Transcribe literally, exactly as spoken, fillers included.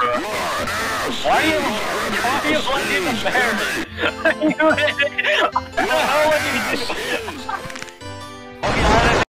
Why are you, why are you letting the bear? What the hell